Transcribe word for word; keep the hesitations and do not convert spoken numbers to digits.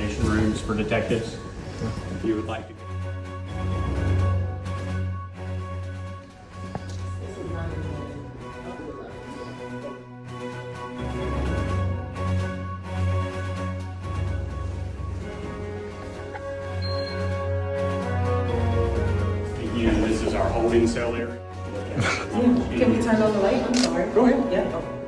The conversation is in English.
interrogation rooms for detectives. If you would like to. Again, this is our holding cell area. Can we turn on the light? I'm sorry. Go ahead. Yeah.